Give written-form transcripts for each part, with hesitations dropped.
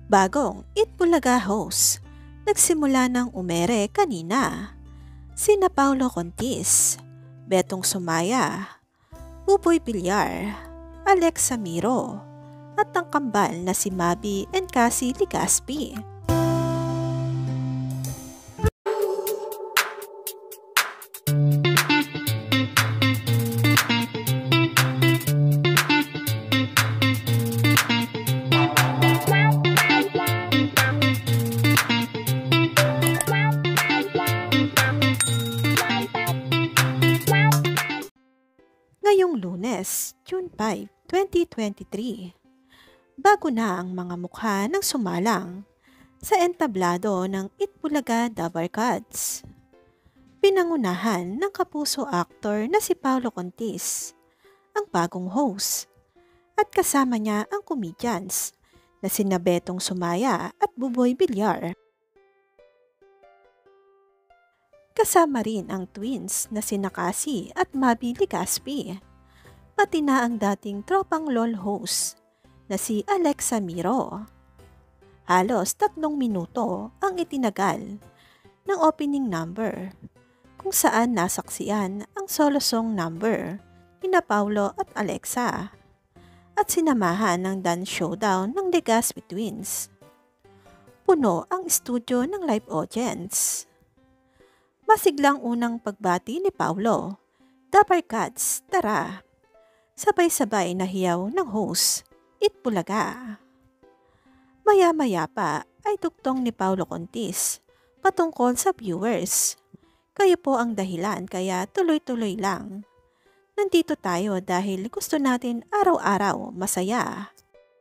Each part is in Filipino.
Bagong Itbulaga host, nagsimula ng umere kanina. Sina Paulo Contis, Betong Sumaya, Buboy Villar, Alex Samiro, at ang kambal na si Mabi and Cassie Ligaspi. Ngayong Lunes, June 5, 2023, bago na ang mga mukha ng sumalang sa entablado ng Itbulaga Dabarkads. Pinangunahan ng kapuso aktor na si Paulo Contis, ang bagong host, at kasama niya ang comedians na sina Betong Sumaya at Buboy Villar. Kasama rin ang twins na sina Cassie at Mabi Ligaspi, pati na ang dating tropang LOL host na si Alex Samiro. Halos 3 minuto ang itinagal ng opening number kung saan nasaksiyan ang solo song number ni Paulo at Alexa at sinamahan ng dance showdown ng Ligaspi twins. Puno ang studio ng live audience. Masiglang unang pagbati ni Paulo, Dabarkads, tara! Sabay-sabay na hiyaw ng host, Itbulaga. Maya-maya pa ay tuktong ni Paulo Contis patungkol sa viewers. Kayo po ang dahilan kaya tuloy-tuloy lang. Nandito tayo dahil gusto natin araw-araw masaya.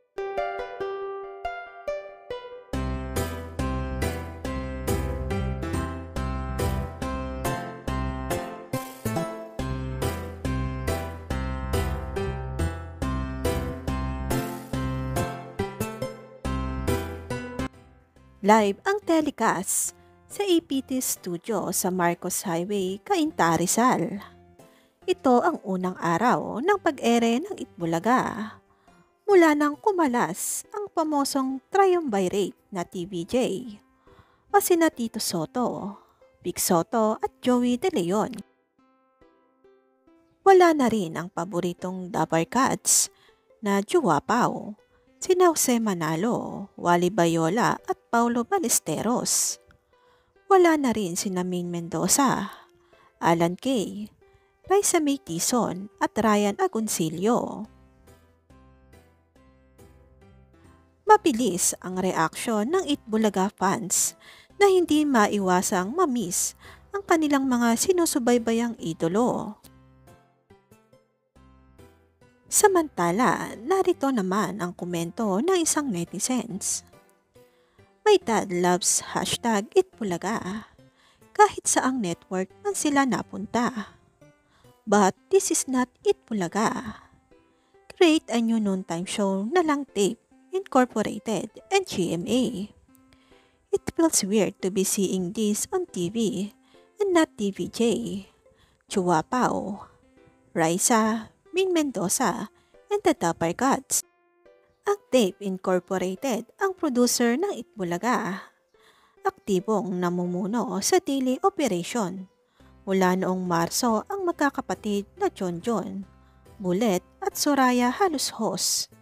Live ang telecast sa APT Studio sa Marcos Highway, Cainta, Rizal. Ito ang unang araw ng pag-ere ng Itbulaga. Mula nang kumalas ang pamosong triumvirate na TVJ o sina Tito Soto, Vic Soto at Joey De Leon. Wala na rin ang paboritong Dabarkads na Juwapao, sina Jose Manalo, Wally Bayola at Paulo Ballesteros. Wala na rin sina Maine Mendoza, Alan Kay, Raisa May Tison at Ryan Agoncillo. Mabilis ang reaksyon ng Itbulaga fans na hindi maiwasang mamiss ang kanilang mga sinusubaybayang idolo. Samantala, narito naman ang komento ng isang netizens. My dad loves #Itbulaga. Kahit saang network man sila napunta. But this is not Itbulaga. Create a new noontime show na lang tape, Incorporated and GMA. It feels weird to be seeing this on TV and not TVJ. Chuwapao, Raisa, Maine Mendoza, and the Dabarkads. Ang Tape Incorporated ang producer ng Itbulaga. Aktibong namumuno sa daily operation. Mula noong Marso ang magkakapatid na John, Bullet at Soraya halos host.